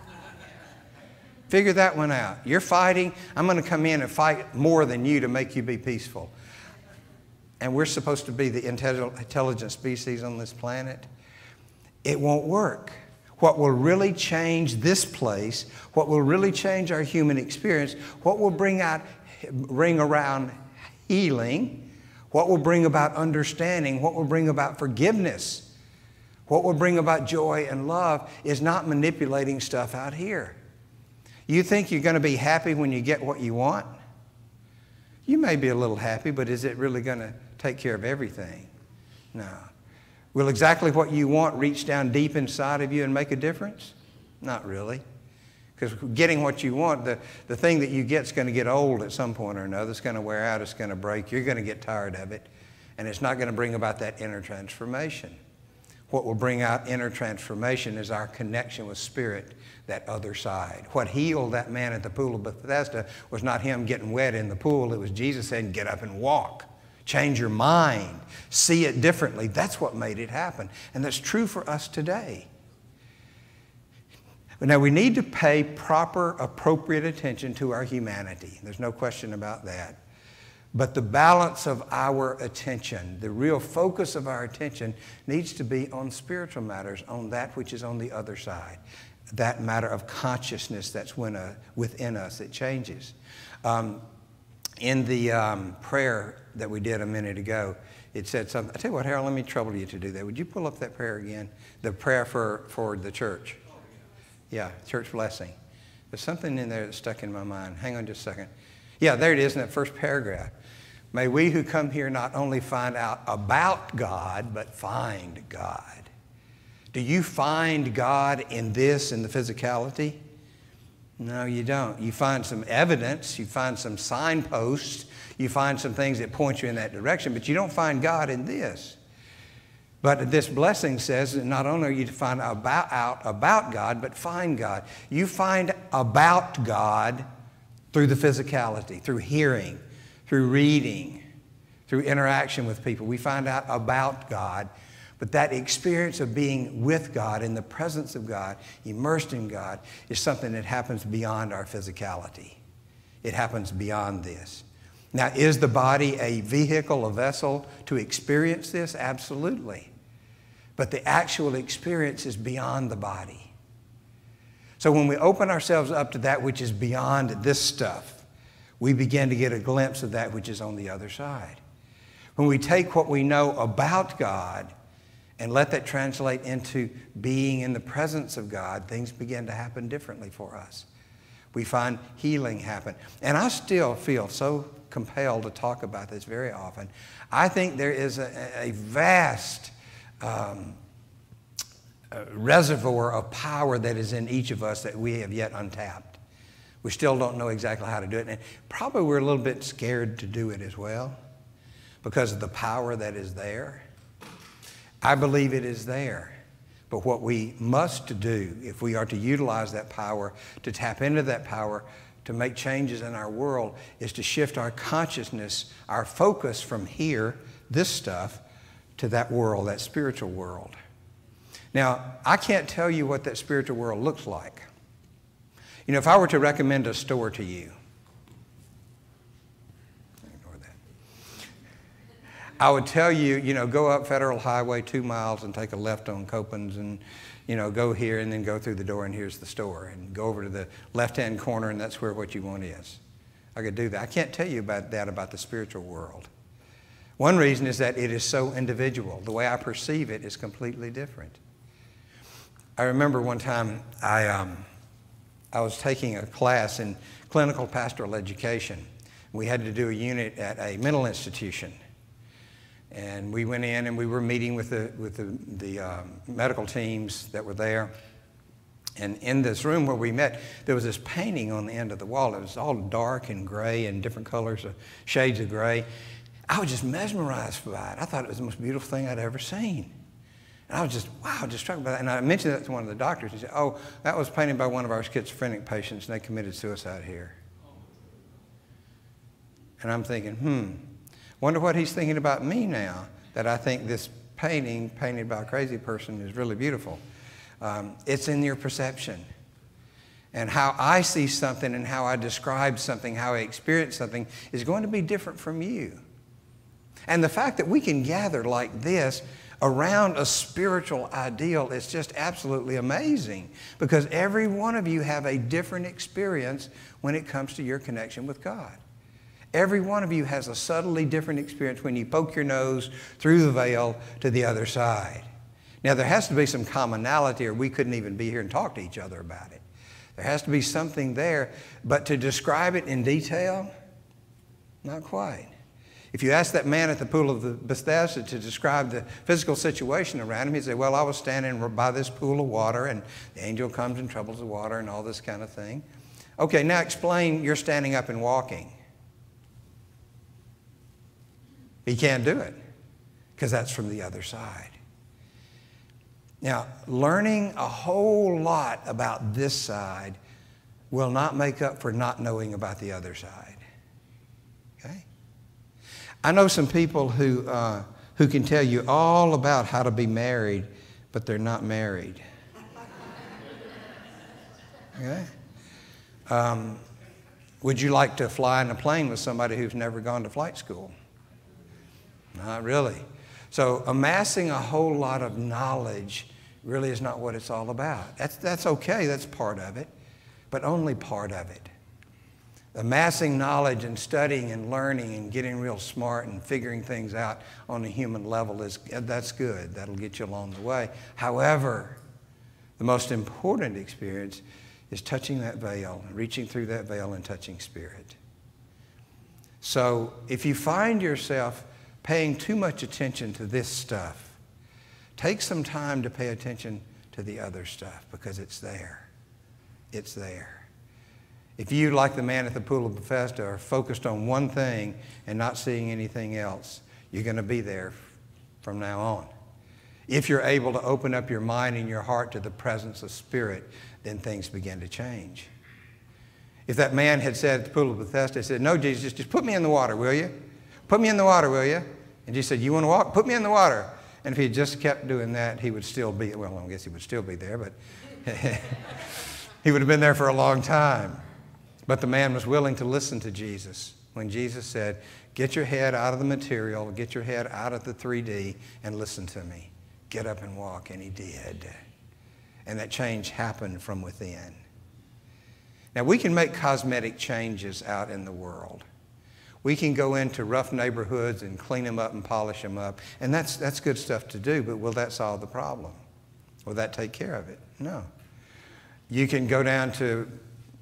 Figure that one out. You're fighting. I'm going to come in and fight more than you to make you be peaceful. And we're supposed to be the intelligent species on this planet. It won't work. What will really change this place, what will really change our human experience, what will bring out, bring around healing, what will bring about understanding, what will bring about forgiveness, what will bring about joy and love is not manipulating stuff out here. You think you're going to be happy when you get what you want? You may be a little happy, but is it really going to take care of everything? No. Will exactly what you want reach down deep inside of you and make a difference? Not really. Because getting what you want, the, the thing that you get is going to get old at some point or another. It's going to wear out. It's going to break. You're going to get tired of it. And it's not going to bring about that inner transformation. What will bring out inner transformation is our connection with Spirit, that other side. What healed that man at the pool of Bethesda was not him getting wet in the pool. It was Jesus saying, get up and walk. Change your mind. See it differently. That's what made it happen. And that's true for us today. Now, we need to pay proper, appropriate attention to our humanity. There's no question about that. But the balance of our attention, the real focus of our attention, needs to be on spiritual matters, on that which is on the other side, that matter of consciousness that's when, uh, within us. It changes. Um, in the um, prayer that we did a minute ago, it said something. I tell you what, Harold, let me trouble you to do that. Would you pull up that prayer again? The prayer for, for the church. Yeah, church blessing. There's something in there that stuck in my mind. Hang on just a second. Yeah, there it is in that first paragraph. May we who come here not only find out about God, but find God. Do you find God in this, in the physicality? No, you don't. You find some evidence. You find some signposts. You find some things that point you in that direction, but you don't find God in this. But this blessing says that not only are you to find about, out about God, but find God. You find about God through the physicality, through hearing, through reading, through interaction with people. We find out about God. But that experience of being with God, in the presence of God, immersed in God, is something that happens beyond our physicality. It happens beyond this. Now, is the body a vehicle, a vessel to experience this? Absolutely. But the actual experience is beyond the body. So when we open ourselves up to that which is beyond this stuff, we begin to get a glimpse of that which is on the other side. When we take what we know about God and let that translate into being in the presence of God, things begin to happen differently for us. We find healing happen. And I still feel so compelled to talk about this very often. I think there is a, a vast um, a reservoir of power that is in each of us that we have yet untapped. We still don't know exactly how to do it. And probably we're a little bit scared to do it as well because of the power that is there. I believe it is there. But what we must do, if we are to utilize that power, to tap into that power, to make changes in our world, is to shift our consciousness, our focus from here, this stuff, to that world, that spiritual world. Now, I can't tell you what that spiritual world looks like. You know, if I were to recommend a store to you, ignore that. I would tell you, you know, go up Federal Highway two miles and take a left on Copans and, you know, go here and then go through the door and here's the store. And go over to the left-hand corner and that's where what you want is. I could do that. I can't tell you about that about the spiritual world. One reason is that it is so individual. The way I perceive it is completely different. I remember one time I, um, I was taking a class in clinical pastoral education. We had to do a unit at a mental institution. And we went in and we were meeting with the, with the, the um, medical teams that were there. And in this room where we met, there was this painting on the end of the wall. It was all dark and gray and different colors, of shades of gray. I was just mesmerized by it. I thought it was the most beautiful thing I'd ever seen. And I was just, wow, just struck by that. And I mentioned that to one of the doctors. He said, oh, that was painted by one of our schizophrenic patients, and they committed suicide here. And I'm thinking, hmm, wonder what he's thinking about me now, that I think this painting, painted by a crazy person, is really beautiful. Um, it's in your perception. And how I see something and how I describe something, how I experience something, is going to be different from you. And the fact that we can gather like this around a spiritual ideal is just absolutely amazing, because every one of you have a different experience when it comes to your connection with God. Every one of you has a subtly different experience when you poke your nose through the veil to the other side. Now, there has to be some commonality or we couldn't even be here and talk to each other about it. There has to be something there, but to describe it in detail, not quite. If you ask that man at the pool of Bethesda to describe the physical situation around him, he'd say, well, I was standing by this pool of water, and the angel comes and troubles the water and all this kind of thing. Okay, now explain you're standing up and walking. He can't do it, because that's from the other side. Now, learning a whole lot about this side will not make up for not knowing about the other side. Okay? I know some people who, uh, who can tell you all about how to be married, but they're not married. Okay? Um, would you like to fly in a plane with somebody who's never gone to flight school? Not really. So amassing a whole lot of knowledge really is not what it's all about. That's, that's okay, that's part of it, but only part of it. Amassing knowledge and studying and learning and getting real smart and figuring things out on a human level, is that's good. That'll get you along the way. However, the most important experience is touching that veil, reaching through that veil and touching spirit. So if you find yourself paying too much attention to this stuff, take some time to pay attention to the other stuff, because it's there. It's there. If you, like the man at the pool of Bethesda, are focused on one thing and not seeing anything else, you're going to be there from now on. If you're able to open up your mind and your heart to the presence of Spirit, then things begin to change. If that man had said at the pool of Bethesda, he said, "No, Jesus, just, just put me in the water, will you? Put me in the water, will you?" And Jesus said, "You want to walk? Put me in the water." And if he had just kept doing that, he would still be, well, I guess he would still be there, but he would have been there for a long time. But the man was willing to listen to Jesus when Jesus said, "Get your head out of the material, get your head out of the three D, and listen to me. Get up and walk." And he did. And that change happened from within. Now, we can make cosmetic changes out in the world. We can go into rough neighborhoods and clean them up and polish them up. And that's, that's good stuff to do, but will that solve the problem? Will that take care of it? No. You can go down to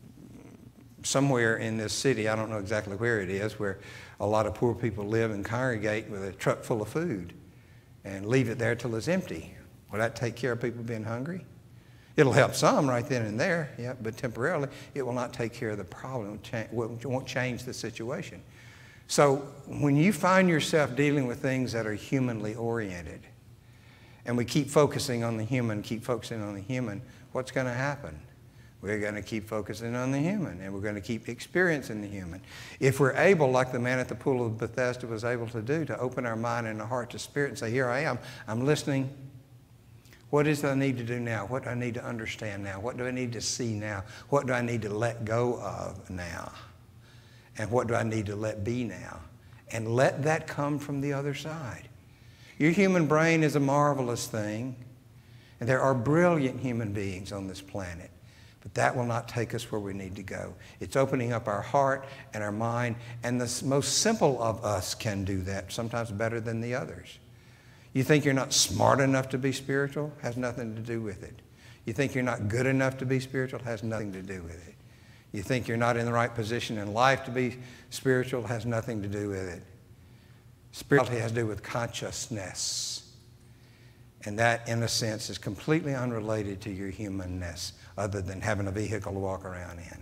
somewhere in this city, I don't know exactly where it is, where a lot of poor people live and congregate with a truck full of food and leave it there till it's empty. Will that take care of people being hungry? It'll help some right then and there, yeah, but temporarily it will not take care of the problem. It won't change the situation. So when you find yourself dealing with things that are humanly oriented, and we keep focusing on the human, keep focusing on the human, what's going to happen? We're going to keep focusing on the human, and we're going to keep experiencing the human. If we're able, like the man at the pool of Bethesda was able to do, to open our mind and our heart to spirit and say, "Here I am, I'm listening. What is it I need to do now? What do I need to understand now? What do I need to see now? What do I need to let go of now? And what do I need to let be now?" And let that come from the other side. Your human brain is a marvelous thing, and there are brilliant human beings on this planet. But that will not take us where we need to go. It's opening up our heart and our mind, and the most simple of us can do that, sometimes better than the others. You think you're not smart enough to be spiritual? Has nothing to do with it. You think you're not good enough to be spiritual? Has nothing to do with it. You think you're not in the right position in life to be spiritual? Has nothing to do with it. Spirituality has to do with consciousness. And that, in a sense, is completely unrelated to your humanness, other than having a vehicle to walk around in.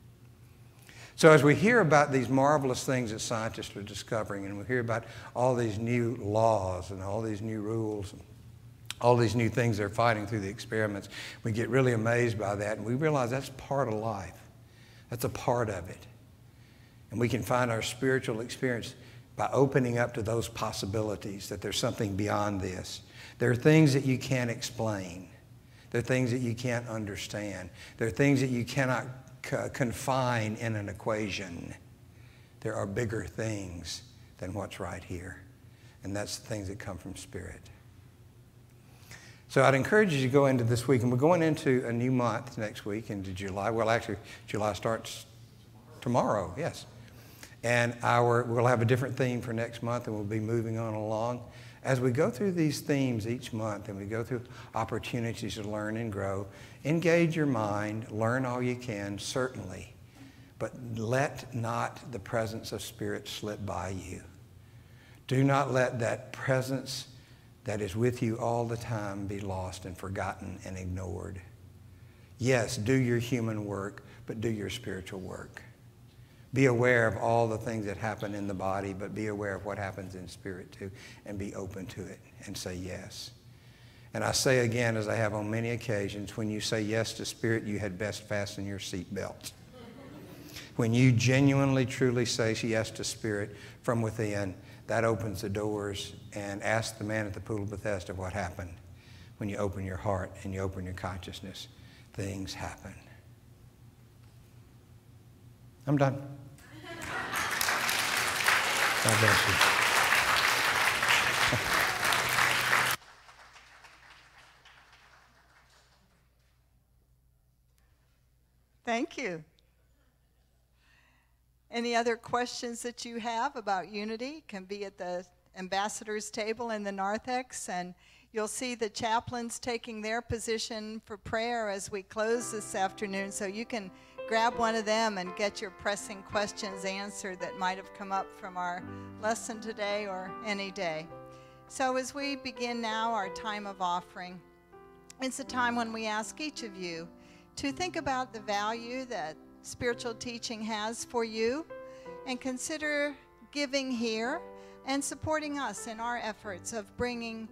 So as we hear about these marvelous things that scientists are discovering, and we hear about all these new laws and all these new rules, and all these new things they're fighting through the experiments, we get really amazed by that, and we realize that's part of life. That's a part of it. And we can find our spiritual experience by opening up to those possibilities, that there's something beyond this. There are things that you can't explain. There are things that you can't understand. There are things that you cannot c- confine in an equation. There are bigger things than what's right here. And that's the things that come from Spirit. So I'd encourage you to go into this week. And we're going into a new month next week, into July. Well, actually, July starts tomorrow, yes. And our, we'll have a different theme for next month, and we'll be moving on along. As we go through these themes each month, and we go through opportunities to learn and grow, engage your mind, learn all you can, certainly, but let not the presence of Spirit slip by you. Do not let that presence that is with you all the time be lost and forgotten and ignored. Yes, do your human work, but do your spiritual work. Be aware of all the things that happen in the body, but be aware of what happens in spirit too, and be open to it and say yes. And I say again, as I have on many occasions, when you say yes to Spirit, you had best fasten your seatbelt. When you genuinely, truly say yes to Spirit from within, that opens the doors. And ask the man at the pool of Bethesda what happened. When you open your heart and you open your consciousness, things happen. I'm done. God bless you. Thank you. Any other questions that you have about unity can be at the ambassadors table in the narthex, and you'll see the chaplains taking their position for prayer as we close this afternoon, so you can grab one of them and get your pressing questions answered that might have come up from our lesson today or any day. So as we begin now our time of offering, it's a time when we ask each of you to think about the value that spiritual teaching has for you and consider giving here and supporting us in our efforts of bringing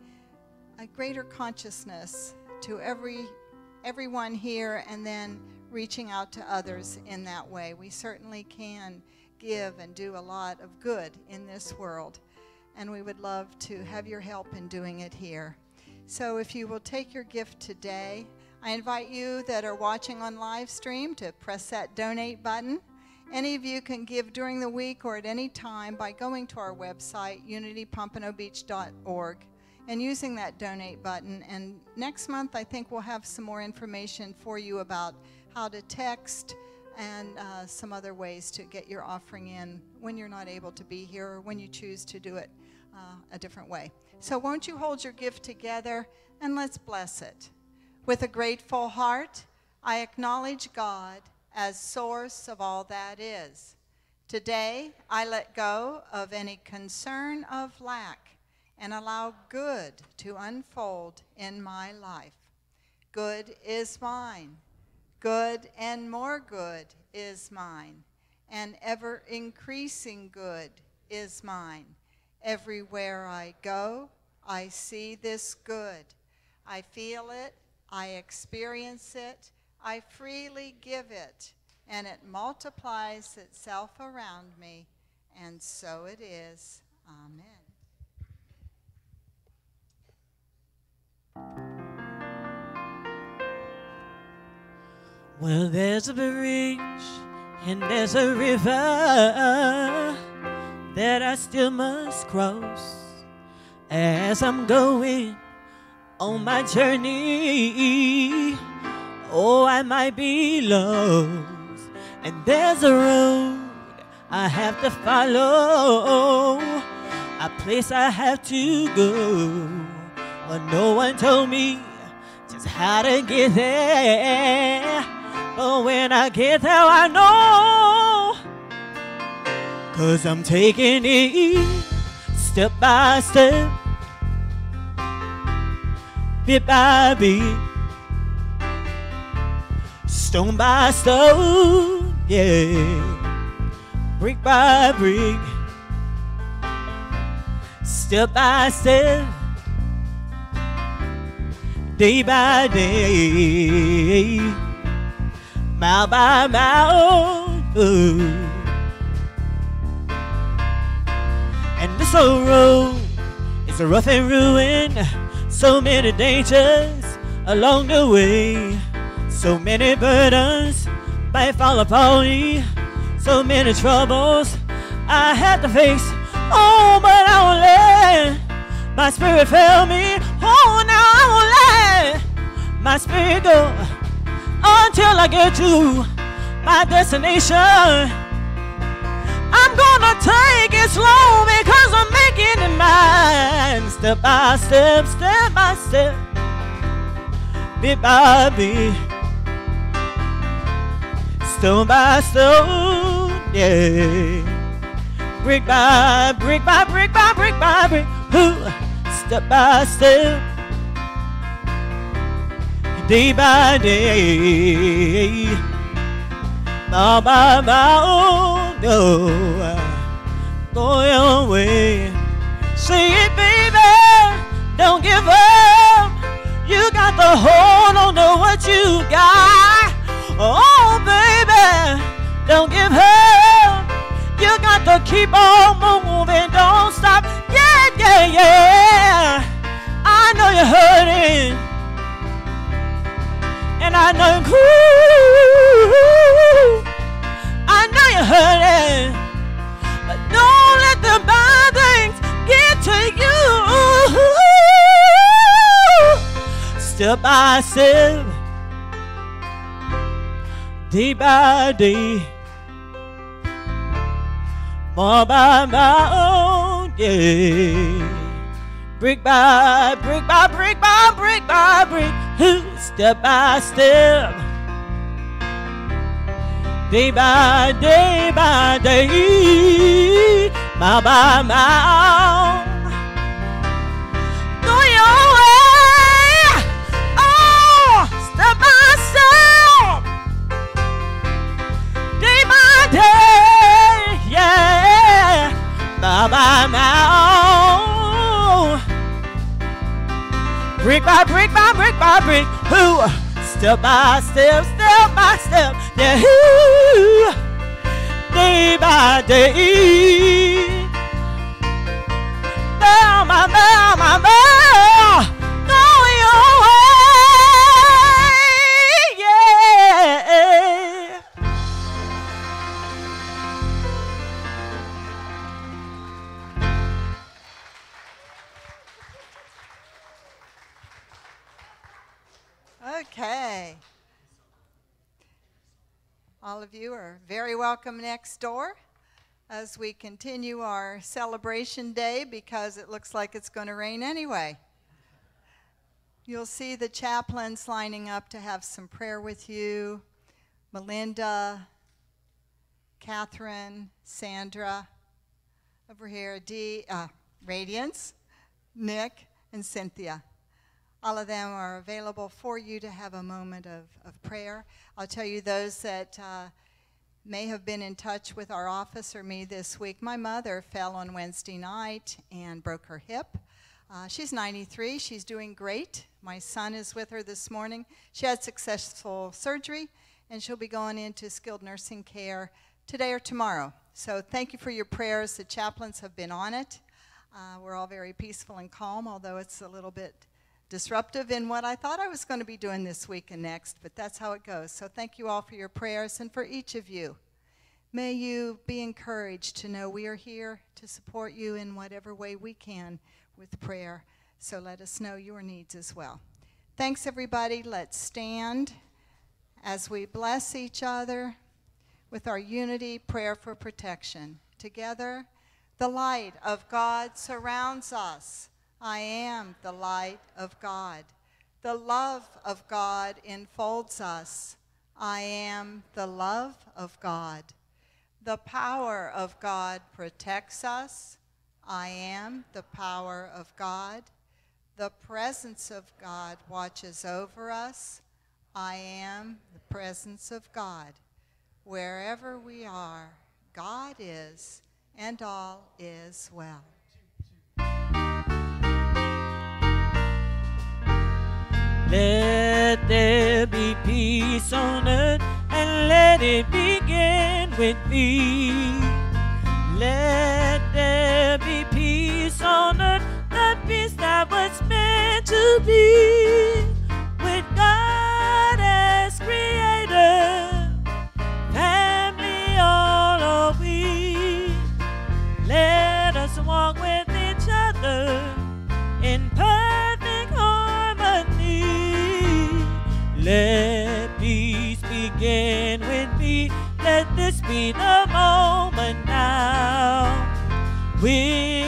a greater consciousness to every everyone here and then reaching out to others in that way. We certainly can give and do a lot of good in this world, and we would love to have your help in doing it here. So if you will take your gift today, I invite you that are watching on live stream to press that donate button. Any of you can give during the week or at any time by going to our website, unity pompano beach dot org, and using that donate button. And next month, I think we'll have some more information for you about how to text and uh, some other ways to get your offering in when you're not able to be here or when you choose to do it uh, a different way. So won't you hold your gift together and let's bless it. With a grateful heart, I acknowledge God as source of all that is. Today, I let go of any concern of lack and allow good to unfold in my life. Good is mine. Good and more good is mine. And ever-increasing good is mine. Everywhere I go, I see this good. I feel it. I experience it, I freely give it, and it multiplies itself around me, and so it is. Amen. Well, there's a bridge and there's a river that I still must cross as I'm going on my journey. Oh, I might be lost, and there's a road I have to follow, a place I have to go. Well, no one told me just how to get there, but when I get there I know, 'cause I'm taking it step by step, bit by bit, stone by stone, yeah, brick by brick, step by step, day by day, mile by mile, ooh. And this old road is a rough and ruined, so many dangers along the way, so many burdens might fall upon me, so many troubles I had to face. Oh, but I won't let my spirit fail me. Oh, now I won't let my spirit go until I get to my destination. I'm gonna take it slow because I'm making it mine. Step by step, step by step, bit by bit, stone by stone, yeah, brick by brick by brick by brick by brick, ooh, step by step, day by day, mile by mile, no, go your way. Say it, baby, don't give up. You got to hold on to what you got. Oh, baby, don't give up. You got to keep on moving, don't stop. Yeah, yeah, yeah. I know you're hurting, and I know you're cool. I know hurting. But don't let the bad things get to you. Step by step, day by day, more by more, yeah. Brick by brick by brick by brick by brick, step by step, day by day by day, mile by mile. Go your way, oh, step by step, day by day, yeah, mile by mile. Brick by brick by brick by brick, who step by step, step by step, yeah, ooh, day by day. Bell, my bell, my bell, go your way, yeah. Okay. All of you are very welcome next door as we continue our celebration day, because it looks like it's going to rain anyway. You'll see the chaplains lining up to have some prayer with you. Melinda, Catherine, Sandra, over here, Dee, uh, Radiance, Nick, and Cynthia. All of them are available for you to have a moment of, of prayer. I'll tell you, those that uh, may have been in touch with our office or me this week, my mother fell on Wednesday night and broke her hip. Uh, she's ninety-three. She's doing great. My son is with her this morning. She had successful surgery, and she'll be going into skilled nursing care today or tomorrow. So thank you for your prayers. The chaplains have been on it. Uh, we're all very peaceful and calm, although it's a little bit disruptive in what I thought I was going to be doing this week and next, but that's how it goes. So thank you all for your prayers, and for each of you. May you be encouraged to know we are here to support you in whatever way we can with prayer. So let us know your needs as well. Thanks, everybody. Let's stand as we bless each other with our unity prayer for protection. Together, the light of God surrounds us. I am the light of God. The love of God enfolds us. I am the love of God. The power of God protects us. I am the power of God. The presence of God watches over us. I am the presence of God. Wherever we are, God is, and all is well. Let there be peace on earth, and let it begin with me. Let there be peace on earth, the peace that was meant to be. With God as creator, family all are we. Let us walk with each other in perfect harmony. Let peace begin with me. Let this be the moment now. We